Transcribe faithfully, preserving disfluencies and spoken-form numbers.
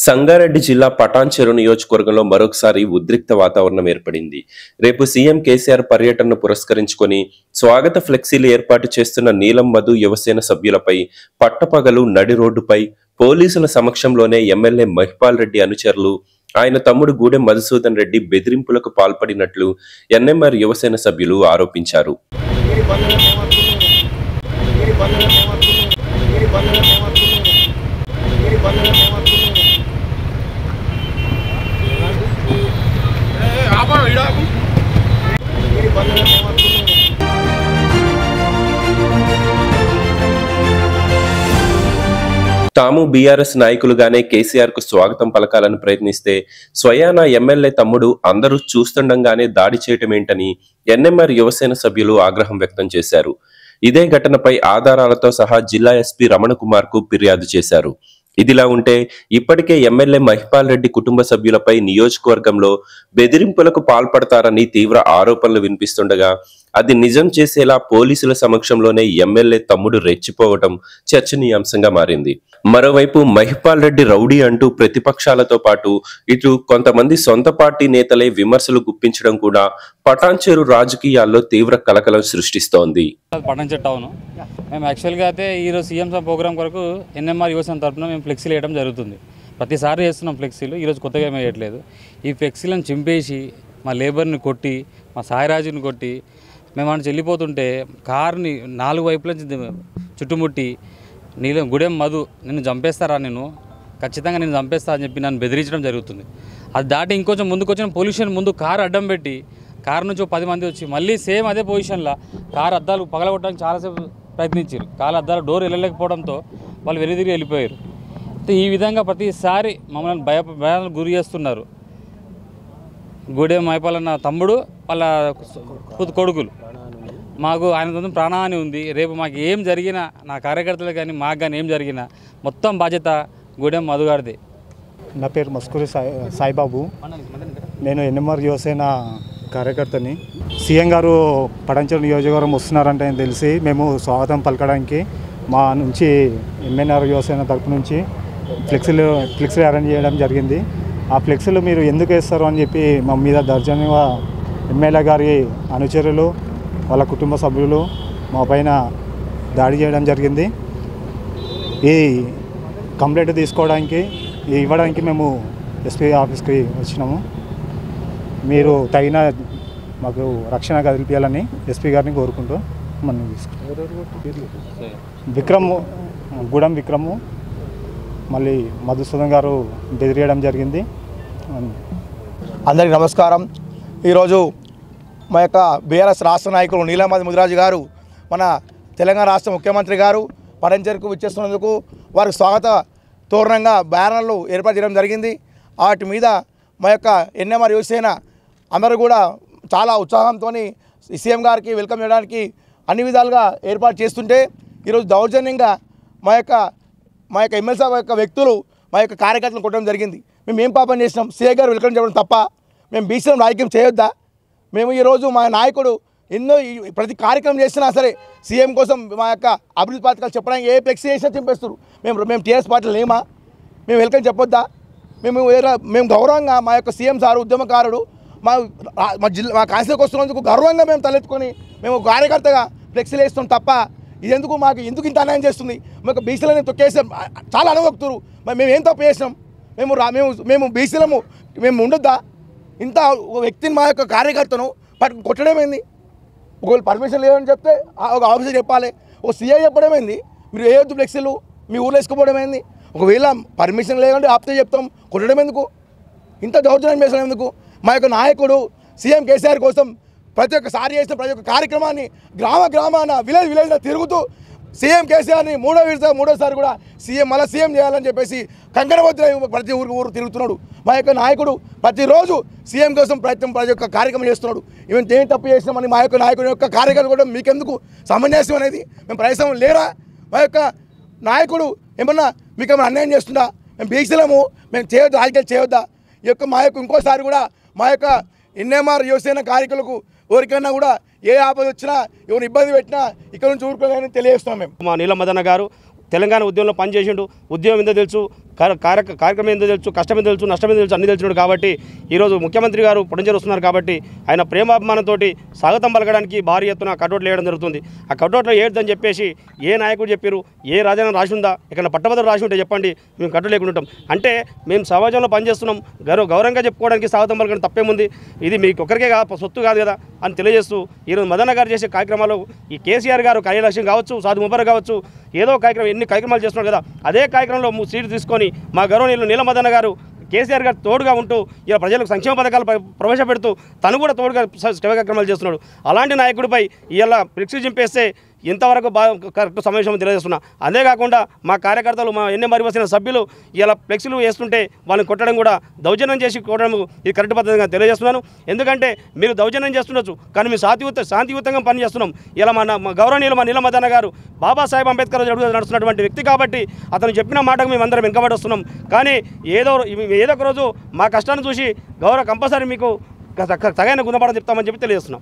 సంగారెడ్డి జిల్లా పటాన్చెరు నియోజకవర్గంలో మరొకసారి ఉద్రిక్త వాతావరణం ఏర్పడింది. రేపు సీఎం కేసీఆర్ పర్యటనను పురస్కరించుకొని స్వాగత ఫ్లెక్సీలు ఏర్పాటు చేస్తున్న నీలం మధు యువసేన సభ్యులపై పట్టపగలు నడి రోడ్డుపై పోలీసుల సమక్షంలోనే ఎమ్మెల్యే మహిపాల్ రెడ్డి అనుచరులు ఆయన తమ్ముడు గూడెం మధుసూదన్ రెడ్డి బెదిరింపులకు పాల్పడినట్లు ఎన్ఎంఆర్ యువసేన సభ్యులు ఆరోపించారు. తాము బీఆర్ఎస్ నాయకులుగానే కేసీఆర్ కు స్వాగతం పలకాలని ప్రయత్నిస్తే స్వయాన ఎమ్మెల్యే తమ్ముడు అందరూ చూస్తుండగానే దాడి చేయటమేంటని ఎన్ఎంఆర్ యువసేన సభ్యులు ఆగ్రహం వ్యక్తం చేశారు. ఇదే ఘటనపై ఆధారాలతో సహా జిల్లా ఎస్పీ రమణ కుమార్ కు ఫిర్యాదు చేశారు. ఇదిలా ఉంటే ఇప్పటికే ఎమ్మెల్యే మహిపాల్ రెడ్డి కుటుంబ సభ్యులపై నియోజకవర్గంలో బెదిరింపులకు పాల్పడతారని తీవ్ర ఆరోపణలు వినిపిస్తుండగా అది నిజం చేసేలా పోలీసుల సమక్షంలోనే ఎమ్మెల్యే తమ్ముడు రెచ్చిపోవటం చర్చనీయాంశంగా మారింది. మరోవైపు మహిపాల్ రెడ్డి రౌడీ అంటూ ప్రతిపక్షాలతో పాటు ఇటు కొంతమంది సొంత పార్టీ నేతలే విమర్శలు గుప్పించడం కూడా పటాన్చెరు రాజకీయాల్లో తీవ్ర కలకలం సృష్టిస్తోంది. మేము యాక్చువల్గా అయితే ఈరోజు సీఎం ప్రోగ్రామ్ కొరకు ఎన్ఎంఆర్ యువసేన తరఫున మేము ఫ్లెక్సీలు వేయడం జరుగుతుంది. ప్రతిసారి చేస్తున్నాం ఫ్లెక్సీలు, ఈరోజు కొత్తగా ఏమీ వేయట్లేదు. ఈ ఫ్లెక్సీలను చింపేసి మా లేబర్ని కొట్టి మా సాయిరాజుని కొట్టి మేము అక్కడ వెళ్ళిపోతుంటే కారుని నాలుగు వైపుల చుట్టుముట్టి నీళ్ళ గుడెం మధు నిన్ను చంపేస్తారా, నేను ఖచ్చితంగా నేను చంపేస్తా అని చెప్పి నన్ను బెదిరించడం జరుగుతుంది. అది దాటి ఇంకొంచెం ముందుకు వచ్చిన పొల్యూషన్ ముందు కారు అడ్డం పెట్టి కారు నుంచి పది మంది వచ్చి మళ్ళీ సేమ్ అదే పొజిషన్లో కారు అద్దాలు పగలగొట్టడానికి చాలాసేపు ప్రయత్నించారు. కారు అద్దాలు డోర్ వెళ్ళలేకపోవడంతో వాళ్ళు వెనుదిరిగి వెళ్ళిపోయారు. ఈ విధంగా ప్రతిసారి మమ్మల్ని భయ భయాలకు గురి చేస్తున్నారు. గూడెం మహిపాలన్న తమ్ముడు వాళ్ళ కొడుకులు మాకు ఆయన ప్రాణహాని ఉంది. రేపు మాకు ఏం జరిగినా నా కార్యకర్తలు కానీ మాకు కానీ ఏం జరిగినా మొత్తం బాధ్యత గూడెం మధుగారిది. నా పేరు మస్కూరి సాయి సాయిబాబు. నేను ఎన్ఎంఆర్ యువసేన కార్యకర్తని. సీఎం గారు పటాన్చెరు నియోజకవర్గం వస్తున్నారంటే తెలిసి మేము స్వాగతం పలకడానికి మా నుంచి ఎంఎన్ఆర్ యువసేన తరపు నుంచి ఫ్లెక్సీలు ఫ్లెక్సీలు అరేంజ్ చేయడం జరిగింది. ఆ ఫ్లెక్సీలు మీరు ఎందుకు వేస్తారు అని చెప్పి మా మీద దర్జనీగా ఎమ్మెల్యే గారి అనుచరులు వాళ్ళ కుటుంబ సభ్యులు మా పైన దాడి చేయడం జరిగింది. ఈ కంప్లైంట్ తీసుకోవడానికి ఇవ్వడానికి మేము ఎస్పీ ఆఫీస్కి వచ్చినాము. మీరు తగిన మాకు రక్షణ కల్పించాలని ఎస్పీ గారిని కోరుకుంటూ మనం తీసుకుంటాం. విక్రమ్ గూడెం విక్రము మళ్ళీ మధుసూదన్ గారు బెదిరియడం జరిగింది. అందరికీ నమస్కారం. ఈరోజు మా యొక్క బీఆర్ఎస్ రాష్ట్ర నాయకులు నీలం మధు ముదిరాజు గారు మన తెలంగాణ రాష్ట్ర ముఖ్యమంత్రి గారు పటాన్చెరుకు విచ్చేస్తున్నందుకు వారికి స్వాగత తోరణంగా బ్యానర్లు ఏర్పాటు చేయడం జరిగింది. వాటి మీద మా యొక్క ఎన్ఎంఆర్ యువసేన అందరూ కూడా చాలా ఉత్సాహంతో సీఎం గారికి వెల్కమ్ చేయడానికి అన్ని విధాలుగా ఏర్పాటు చేస్తుంటే ఈరోజు దౌర్జన్యంగా మా యొక్క మా యొక్క ఎమ్మెల్సీ యొక్క వ్యక్తులు మా యొక్క కార్యకర్తలను కొట్టడం జరిగింది. మేము ఏం పాపం చేసినాం? సీఎం గారు వెల్కమ్ చేయడం తప్ప మేము బీసీఎం రాజకీయం చేయొద్దా? మేము ఈరోజు మా నాయకుడు ఎన్నో ప్రతి కార్యక్రమం చేసినా సరే సీఎం కోసం మా యొక్క అభివృద్ధి పథకాలు చెప్పడానికి ఏ ఫ్లెక్సీ చేసినా చింపేస్తారు. మేము మేము టీఆర్ఎస్ పార్టీలు లేమా? మేము వెల్కమ్ చెప్పొద్దా? మేము మేము గౌరవంగా మా యొక్క సీఎం సారు ఉద్యమకారుడు మా మా జిల్లా మా కాన్స్టిట్యూన్సీకి వస్తున్నందుకు గర్వంగా మేము తలెత్తుకొని మేము కార్యకర్తగా ఫ్లెక్సీలు వేస్తాం తప్ప ఇదెందుకు మాకు ఎందుకు ఇంత అన్యాయం చేస్తుంది? మాకు బీసీలని తొక్కేసాం, చాలా అనుభక్తురు. మరి మేము ఏం తప్పు చేసినాం? మేము రా మేము మేము బీసీలము మేము ఉండొద్దా? ఇంత వ్యక్తిని మా యొక్క కార్యకర్తను పట్టు కొట్టడమేంది? ఒకవేళ పర్మిషన్ లేదని చెప్తే ఒక ఆఫీసర్ చెప్పాలి, ఒక సీఐ చెప్పడమేంది మీరు వేయొద్దు ఫ్లెక్సీలు మీ ఊళ్ళో వేసుకోవడం ఏంది? ఒకవేళ పర్మిషన్ లేదంటే ఆపితే చెప్తాం, కొట్టడం ఎందుకు? ఇంత దౌర్జన్యం చేసడం ఎందుకు? మా యొక్క నాయకుడు సీఎం కేసీఆర్ కోసం ప్రతి ఒక్కసారి చేసిన ప్రతి ఒక్క కార్యక్రమాన్ని గ్రామ గ్రామాన విలేజ్ విలేజ్లో తిరుగుతూ సీఎం కేసీఆర్ని మూడో విడత మూడోసారి కూడా సీఎం మళ్ళీ సీఎం చేయాలని చెప్పేసి కంకణబద్ద ప్రతి ఊరికి ఊరు తిరుగుతున్నాడు. మా యొక్క నాయకుడు ప్రతిరోజు సీఎం కోసం ప్రయత్నం ప్రతి ఒక్క కార్యక్రమం చేస్తున్నాడు. ఈవెన్ ఏం తప్పు చేసినామని మా యొక్క నాయకుడి యొక్క కార్యకర్తలు కూడా మీకెందుకు సమంజసం అనేది? మేము ప్రయత్నం లేరా? మా యొక్క నాయకుడు ఏమన్నా మీకు ఏమైనా అన్యాయం చేస్తుందా? మేము బీసీలము మేము చేయొద్దు, రాజకీయాలు చేయొద్దా? ఈ యొక్క మా యొక్క ఇంకోసారి కూడా మా యొక్క ఎన్ఎంఆర్ యువసేన కార్యకులకు ఎవరికైనా కూడా ఏ ఆపద వచ్చినా ఎవరు ఇబ్బంది పెట్టినా ఇక్కడ నుంచి ఊరుకోలేదని తెలియజేస్తున్నాం. మేము మా నీలం మదన్న గారు తెలంగాణ ఉద్యమంలో పనిచేసిండు, ఉద్యమం ఏందో తెలుసు, కార్య కార్యక్రమం ఎందుకు తెలుసు, కష్టం ఎందుకు తెలుసు, నష్టం ఎందుకు తెలుసు, అన్ని తెలిసినాడు కాబట్టి ఈరోజు ముఖ్యమంత్రి గారు పొడంజేరు వస్తున్నారు కాబట్టి ఆయన ప్రేమాభిమానంతో స్వాగతం పలకడానికి భారీ ఎత్తున కటౌట్లు వేయడం జరుగుతుంది. ఆ కటౌట్లో ఏడుదని చెప్పేసి ఏ నాయకుడు చెప్పారు, ఏ రాజధాని రాసి ఉందా, ఇక్కడ పట్టభద్రులు రాసి ఉంటే చెప్పండి, మేము కట్టు లేకుండా ఉంటాం. అంటే మేము సమాజంలో పనిచేస్తున్నాం, గౌరవ గౌరవంగా చెప్పుకోవడానికి స్వాగతం పలకడం తప్పేముంది, ఇది మీకు ఒక్కరికే కాదు, సొత్తు కాదు కదా అని తెలియజేస్తూ ఈరోజు మదన్న గారు చేసే కార్యక్రమాలు ఈ కేసీఆర్ గారు కళ్యాణలక్ష్యం కావచ్చు, సాధు ముబారక్ కావచ్చు, ఏదో కార్యక్రమం ఎన్ని కార్యక్రమాలు చేస్తున్నారు కదా, అదే కార్యక్రమంలో సీటు తీసుకొని మా గౌరవనీయులు నీలమదన్న గారు కేసీఆర్ గారు తోడుగా ఉంటూ ఇలా ప్రజలకు సంక్షేమ పథకాలు ప్రవేశపెడుతూ తను కూడా తోడుగా సేవా కార్యక్రమాలు చేస్తున్నాడు. అలాంటి నాయకుడిపై ఇలా ఫ్లెక్సీ చింపేస్తే ఇంతవరకు బాగా కరెక్ట్ సమావేశం తెలియజేస్తున్నా. అంతేకాకుండా మా కార్యకర్తలు, మా ఎన్ఎంఆర్ వచ్చిన సభ్యులు ఇలా ఫ్లెక్సీలు వేస్తుంటే వాళ్ళని కొట్టడం కూడా దౌర్జన్యం చేసి కొట్టడం ఇది కరెక్ట్ పద్ధతిగా తెలియజేస్తున్నాను. ఎందుకంటే మీరు దౌర్జన్యం చేస్తుండొచ్చు, కానీ మేము శాంతియుత శాంతియుతంగా పనిచేస్తున్నాం. ఇలా మన మా గౌరవనీయులు మా నీలమదన్న గారు బాబాసాహెబ్ అంబేద్కర్ నడుస్తున్నటువంటి వ్యక్తి కాబట్టి అతను చెప్పిన మాటకు మేము అందరం వెంకబడి వస్తున్నాం. కానీ ఏదో ఏదో ఒక రోజు మా కష్టాన్ని చూసి గౌరవ కంపల్సరీ మీకు తగిన గుణపాఠం చెప్తామని చెప్పి తెలియజేస్తున్నాం.